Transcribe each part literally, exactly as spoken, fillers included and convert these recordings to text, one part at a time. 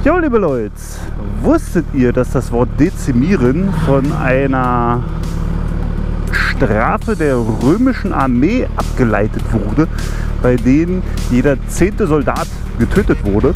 Jo, liebe Leute, wusstet ihr, dass das Wort dezimieren von einer Strafe der römischen Armee abgeleitet wurde, bei denen jeder zehnte Soldat getötet wurde?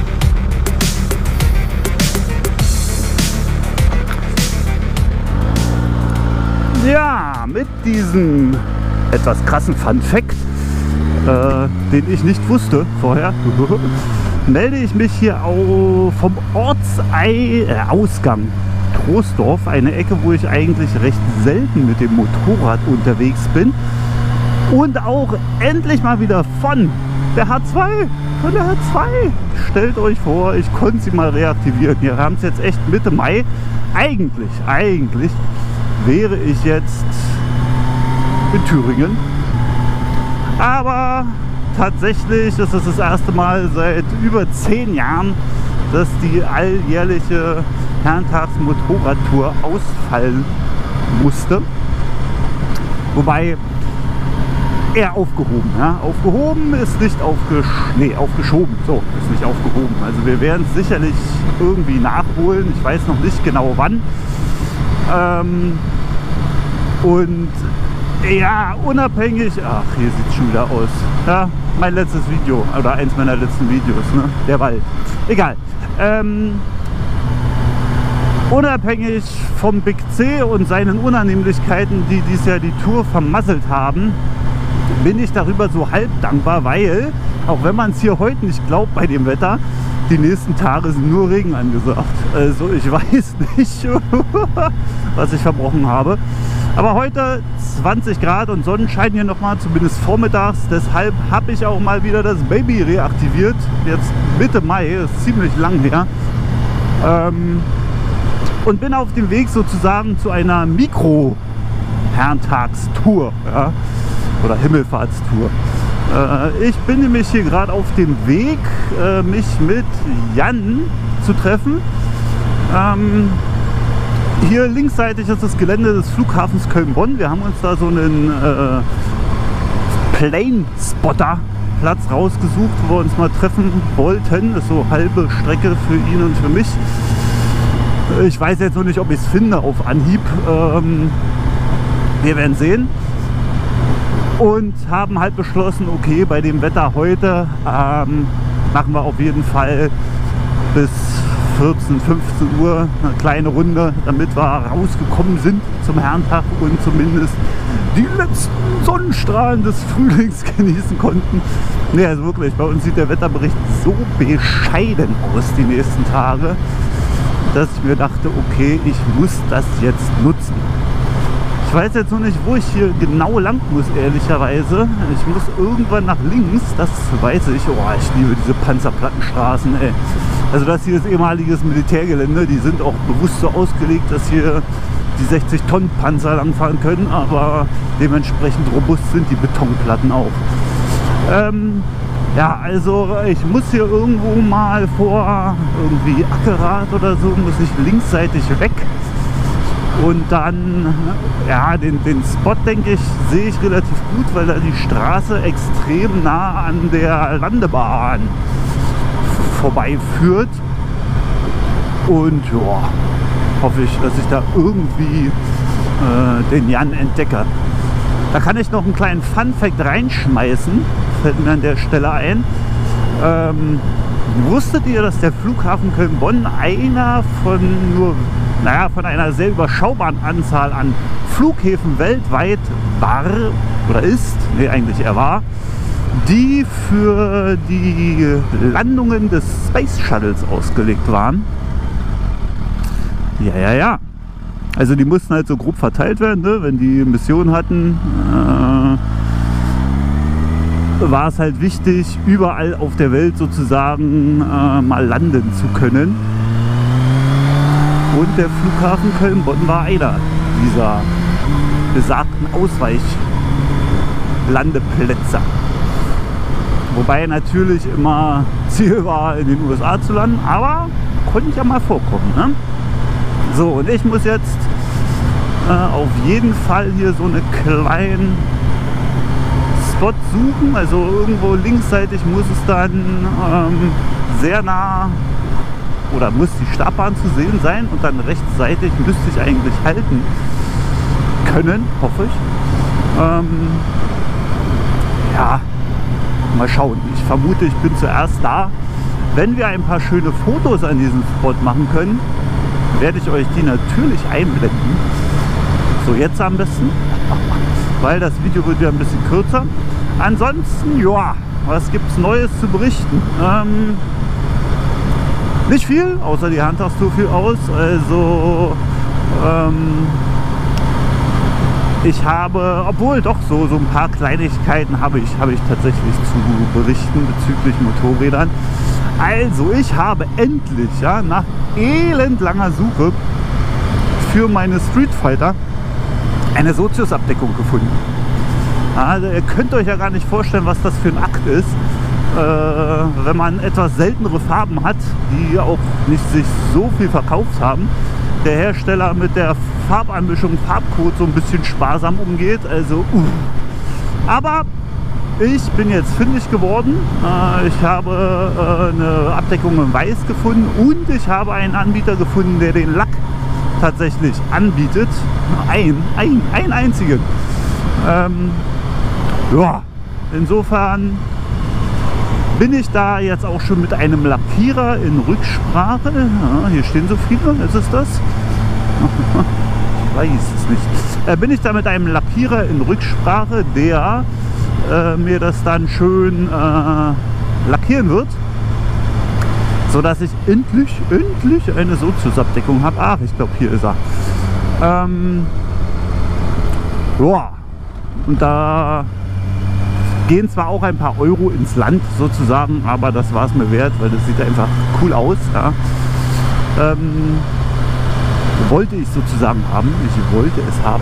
Ja, mit diesem etwas krassen Fun Fact, äh, den ich nicht wusste vorher, melde ich mich hier auch vom Ortsausgang Troisdorf, eine Ecke, wo ich eigentlich recht selten mit dem Motorrad unterwegs bin, und auch endlich mal wieder von der H zwei, von der H zwei. Stellt euch vor, ich konnte sie mal reaktivieren. Wir haben es jetzt echt Mitte Mai. Eigentlich, eigentlich wäre ich jetzt in Thüringen, aber tatsächlich ist es das erste Mal seit über zehn Jahren, dass die alljährliche Herrentags-Motorradtour ausfallen musste. Wobei eher aufgehoben. Ja? Aufgehoben ist nicht aufgesch nee, aufgeschoben. So, ist nicht aufgehoben. Also wir werden es sicherlich irgendwie nachholen. Ich weiß noch nicht genau wann. Ähm, und ja, unabhängig, ach, hier sieht es schon wieder aus. Ja, mein letztes Video, oder eins meiner letzten Videos, ne? Der Wald. Egal. Ähm, unabhängig vom Big C und seinen Unannehmlichkeiten, die dies Jahr die Tour vermasselt haben, bin ich darüber so halb dankbar, weil, auch wenn man es hier heute nicht glaubt bei dem Wetter, die nächsten Tage sind nur Regen angesagt. Also ich weiß nicht, was ich verbrochen habe. Aber heute zwanzig Grad und Sonnenschein hier nochmal, zumindest vormittags. Deshalb habe ich auch mal wieder das Baby reaktiviert. Jetzt Mitte Mai, ist ziemlich lang her. Ähm, und bin auf dem Weg sozusagen zu einer Mikro-Herrentagstour, ja? Oder Himmelfahrtstour. Äh, ich bin nämlich hier gerade auf dem Weg, äh, mich mit Jan zu treffen. Ähm, Hier linksseitig ist das Gelände des Flughafens Köln-Bonn. Wir haben uns da so einen äh, Plane-Spotter-Platz rausgesucht, wo wir uns mal treffen wollten. Das ist so halbe Strecke für ihn und für mich. Ich weiß jetzt noch nicht, ob ich es finde auf Anhieb. Ähm, wir werden sehen. Und haben halt beschlossen, okay, bei dem Wetter heute ähm, machen wir auf jeden Fall bis vierzehn, fünfzehn Uhr eine kleine Runde, damit wir rausgekommen sind zum Herrentag und zumindest die letzten Sonnenstrahlen des Frühlings genießen konnten. Ne, also wirklich, bei uns sieht der Wetterbericht so bescheiden aus die nächsten Tage, dass ich mir dachte, okay, ich muss das jetzt nutzen. Ich weiß jetzt noch nicht, wo ich hier genau lang muss, ehrlicherweise. Ich muss irgendwann nach links, das weiß ich. Oh, ich liebe diese Panzerplattenstraßen, ey. Also das hier ist ehemaliges Militärgelände. Die sind auch bewusst so ausgelegt, dass hier die sechzig Tonnen Panzer langfahren können. Aber dementsprechend robust sind die Betonplatten auch. Ähm, ja, also ich muss hier irgendwo mal vor irgendwie Ackerrad oder so, muss ich linksseitig weg. Und dann, ja, den, den Spot, denke ich, sehe ich relativ gut, weil da die Straße extrem nah an der Landebahn vorbeiführt. Und ja, hoffe ich, dass ich da irgendwie äh, den Jan entdecke. Da kann ich noch einen kleinen Fun-Fact reinschmeißen, fällt mir an der Stelle ein. Ähm, wusstet ihr, dass der Flughafen Köln-Bonn einer von nur naja, von einer sehr überschaubaren Anzahl an Flughäfen weltweit war oder ist, nee, eigentlich er war, die für die Landungen des Space Shuttles ausgelegt waren? Ja, ja, ja. Also die mussten halt so grob verteilt werden, ne? Wenn die Mission hatten, äh, war es halt wichtig, überall auf der Welt sozusagen äh, mal landen zu können. Und der Flughafen Köln-Bonn war einer dieser besagten Ausweichlandeplätze. Wobei natürlich immer Ziel war, in den U S A zu landen, aber konnte ja mal vorkommen. Ne? So, und ich muss jetzt äh, auf jeden Fall hier so einen kleinen Spot suchen. Also irgendwo linksseitig muss es dann ähm, sehr nah oder muss die Startbahn zu sehen sein und dann rechtsseitig müsste ich eigentlich halten können, hoffe ich. Ähm, ja, mal schauen. Ich vermute, ich bin zuerst da. Wenn wir ein paar schöne Fotos an diesem Spot machen können, werde ich euch die natürlich einblenden. So, jetzt am besten, weil das Video wird ja ein bisschen kürzer. Ansonsten, ja, was gibt es Neues zu berichten? Ähm, nicht viel, außer die Handtastatur fiel aus. Also, ähm, ich habe, obwohl doch so, so ein paar Kleinigkeiten habe ich, habe ich tatsächlich zu berichten bezüglich Motorrädern. Also, ich habe endlich, ja, nach elendlanger Suche für meine Street Fighter eine Sozius-Abdeckung gefunden. Also ihr könnt euch ja gar nicht vorstellen, was das für ein Akt ist, äh, wenn man etwas seltenere Farben hat, die auch nicht sich so viel verkauft haben. Der Hersteller mit der Farbanmischung Farbcode so ein bisschen sparsam umgeht. Also, uh. Aber ich bin jetzt fündig geworden. Äh, ich habe äh, eine Abdeckung in Weiß gefunden und ich habe einen Anbieter gefunden, der den Lack tatsächlich anbietet. Ein, ein, ein einzigen. Ähm, ja, insofern bin ich da jetzt auch schon mit einem Lackierer in Rücksprache. Ja, hier stehen so viele, ist es das? Ich weiß es nicht. Äh, bin ich da mit einem Lackierer in Rücksprache, der äh, mir das dann schön äh, lackieren wird, so dass ich endlich, endlich eine Sozius-Abdeckung habe. Ach, ich glaube, hier ist er. Ähm, ja, und da gehen zwar auch ein paar Euro ins Land sozusagen, aber das war es mir wert, weil das sieht einfach cool aus. Ja. Ähm, wollte ich sozusagen haben. Ich wollte es haben.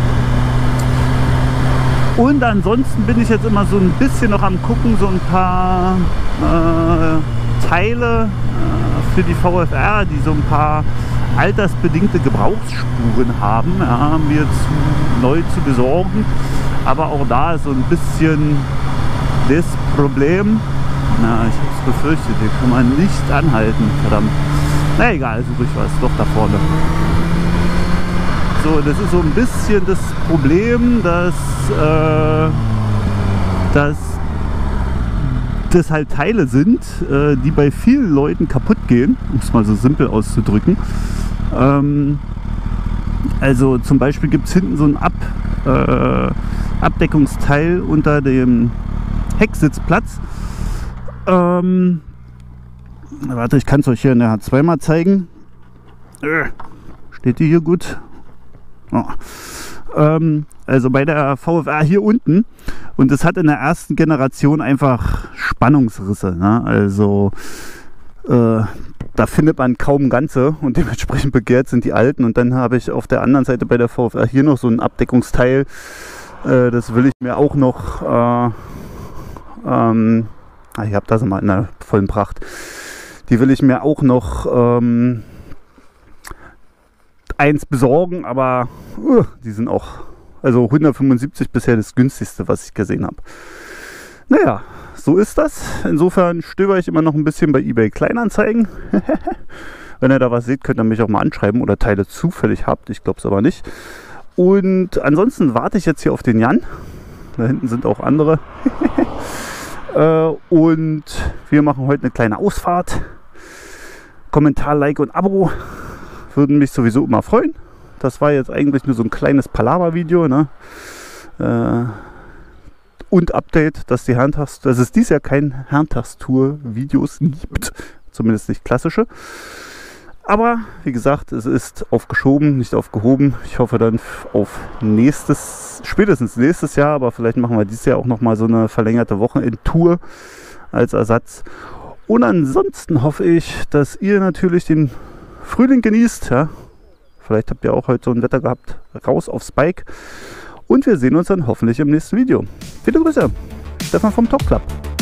Und ansonsten bin ich jetzt immer so ein bisschen noch am gucken, so ein paar äh, Teile äh, für die V F R, die so ein paar altersbedingte Gebrauchsspuren haben, ja, mir zu, neu zu besorgen. Aber auch da ist so ein bisschen das Problem. Na, ich habe es befürchtet, hier kann man nicht anhalten, verdammt. Na egal, suche ich was, doch da vorne. So, das ist so ein bisschen das Problem, dass, äh, dass das halt Teile sind, äh, die bei vielen Leuten kaputt gehen, um es mal so simpel auszudrücken. Ähm, also zum Beispiel gibt es hinten so ein Ab, äh, Abdeckungsteil unter dem Hecksitzplatz. Ähm, warte, ich kann es euch hier in der H zwei mal zeigen. Äh, steht die hier gut? Oh. Ähm, also bei der V F R hier unten, und es hat in der ersten Generation einfach Spannungsrisse, ne? Also äh, da findet man kaum Ganze und dementsprechend begehrt sind die alten. Und dann habe ich auf der anderen Seite bei der V F R hier noch so ein Abdeckungsteil, äh, das will ich mir auch noch äh, ähm, ich habe das mal in der vollen Pracht, die will ich mir auch noch ähm, eins besorgen, aber uh, die sind auch, also hundertfünfundsiebzig bisher das günstigste, was ich gesehen habe. Naja, so ist das. Insofern stöber ich immer noch ein bisschen bei eBay Kleinanzeigen. Wenn ihr da was seht, könnt ihr mich auch mal anschreiben oder Teile zufällig habt. Ich glaube es aber nicht. Und ansonsten warte ich jetzt hier auf den Jan. Da hinten sind auch andere. äh, und wir machen heute eine kleine Ausfahrt. Kommentar, Like und Abo würden mich sowieso immer freuen. Das war jetzt eigentlich nur so ein kleines Palaver-Video, ne? Äh, und Update, dass die Handtastatur, dass es dies Jahr kein Handtastatur-Videos gibt. Zumindest nicht klassische. Aber wie gesagt, es ist aufgeschoben, nicht aufgehoben. Ich hoffe dann auf nächstes, spätestens nächstes Jahr, aber vielleicht machen wir dieses Jahr auch nochmal so eine verlängerte Wochenendtour als Ersatz. Und ansonsten hoffe ich, dass ihr natürlich den Frühling genießt. Ja? Vielleicht habt ihr auch heute so ein Wetter gehabt. Raus aufs Bike. Und wir sehen uns dann hoffentlich im nächsten Video. Viele Grüße, Stefan vom Top Club.